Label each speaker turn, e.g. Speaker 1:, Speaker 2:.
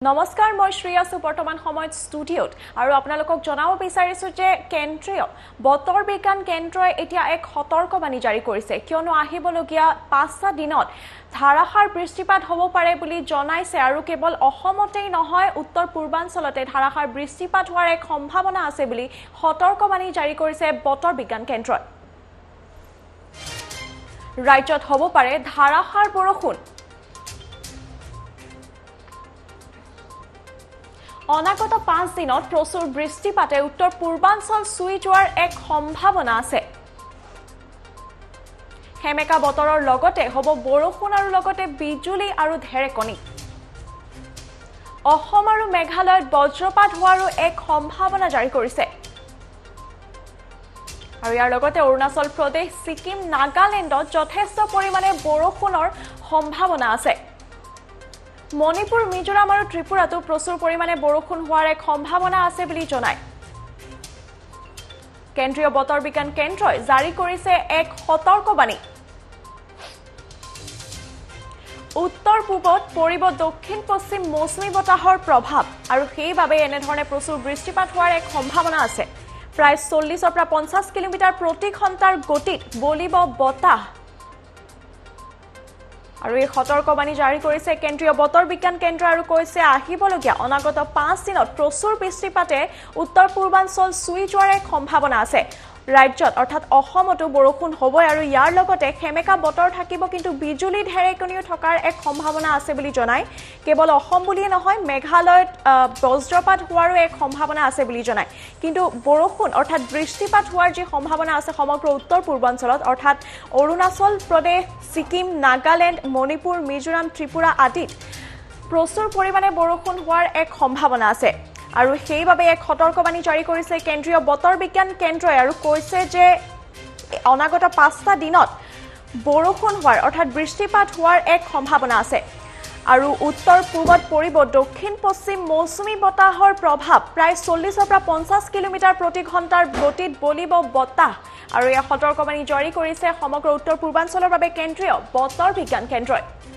Speaker 1: নমস্কাৰ মই শ্ৰেয়াসু বৰ্তমান সময়ত ষ্টুডিঅ'ত আৰু আপোনালোকক জনাব বিচাৰিছো যে কেন্দ্ৰীয় বতৰ বিজ্ঞান কেন্দ্ৰই এতিয়া এক সতৰ্কবাণী জাৰি কৰিছে কিয়নো আহিবলগীয়া 5টা দিনত ধাৰাসাৰ বৃষ্টিপাত হ'ব পাৰে বুলি জনাইছে আৰু কেৱল অসমতেই নহয় উত্তৰ পূৰ্বাঞ্চলতে ধাৰাসাৰ বৃষ্টিপাত হোৱাৰ এক সম্ভাৱনা আছে বুলি সতৰ্কবাণী জাৰি কৰিছে বতৰ বিজ্ঞান কেন্দ্ৰই ৰাজ্যত হ'ব পাৰে ধাৰাসাৰ বৰষুণ অনাগত 5 দিনত প্ৰচুৰ বৃষ্টিপাতে উত্তৰ পূৰ্বাঞ্চল চুই যোৱাৰ এক সম্ভাৱনা আছে হেমেকা বতৰৰ লগতে হ'ব বৰষুণ আৰু লগতে বিজুলী আৰু ঢেৰেকণী অসম আৰু মেঘালয়ত বজ্ৰপাত হোৱাৰো এক সম্ভাৱনা জাৰি কৰিছে আৰু ইয়াৰ লগতে অৰুণাচল প্ৰদেশ ছিকিম নাগালেণ্ডত যথেষ্ট পৰিমাণে বৰষুণৰ সম্ভাৱনা আছে মণিপুৰ মিজোৰাম আৰু ত্ৰিপুৰাতো প্ৰচুৰ পৰিমাণে বৰষুণ হোৱাৰ এক সম্ভাৱনা আছে বুলি জনায় কেন্দ্ৰীয় বতৰ বিজ্ঞান কেন্দ্ৰই জাৰি কৰিছে এক সতৰ্কবাণী উত্তৰ পূবত পৰিব দক্ষিণ পশ্চিম মৌচুমী বতাহৰ প্ৰভাৱ আৰু সেইবাবে এনেধৰণে প্ৰচুৰ বৃষ্টিপাত হোৱাৰ এক সম্ভাৱনা আছে প্ৰায় 40 পৰা 50 কিলোমিটাৰ প্ৰতি ঘণ্টাৰ গতিত বলিব বতাহ আৰু এই সতৰ্কবাণী জাৰি কৰিছে কেন্দ্ৰীয় বতৰ বিজ্ঞান কেন্দ্ৰ আৰু কৈছে আহিবলগীয়া অনাগত 5 দিনত প্ৰচুৰ বৃষ্টিপাতে উত্তৰ পূৰ্বাঞ্চল চুই যোৱাৰ এক সম্ভাৱনা আছে ৰাজ্যত অৰ্থাৎ অসমতো বৰষুণ হ'বই আৰু ইয়াৰ লগতে হেমেকা বতৰ থাকিব কিন্তু বিজুলী ঢেৰেকণীও থকাৰ এক সম্ভাৱনা আছে বুলি জনায় কেৱল অসম বুলিয়ে নহয় মেঘালয়ত বজ্ৰপাত হোৱাৰো এক সম্ভাৱনা আছে বুলি জনায় কিন্তু বৰষুণ অৰ্থাৎ বৃষ্টিপাত হোৱাৰ যি সম্ভাৱনা আছে সমগ্ৰ উত্তৰ পূৰ্বাঞ্চলত অৰ্থাৎ অৰুণাচল প্ৰদেশ ছিকিম নাগালেণ্ড মণিপুৰ মিজোৰাম ত্ৰিপুৰা আদিত প্ৰচুৰ পৰিমাণে বৰষুণ হোৱাৰ এক সম্ভাৱনা আছে আৰু সেইবাবে এক সতৰ্কবাণী জাৰি কৰিছে কেন্দ্ৰীয় বতৰ বিজ্ঞান কেন্দ্ৰই আৰু কৈছে যে অনাগত 5টা দিনত বৰষুণ হোৱাৰ অৰ্থাৎ বৃষ্টিপাত হোৱাৰ এক সম্ভাৱনা আছে আৰু উত্তৰ পূবত পৰিব দক্ষিণ পশ্চিম মৌচুমী বতাহৰ প্ৰভাৱ প্ৰায় 40 পৰা 50 কিলোমিটাৰ প্ৰতি ঘণ্টাৰ গতিত বলিব বতাহ আৰু এই সতৰ্কবাণী জাৰি কৰিছে সমগ্ৰ উত্তৰ পূৰ্বাঞ্চলৰ বাবে কেন্দ্ৰীয় বতৰ বিজ্ঞান কেন্দ্ৰই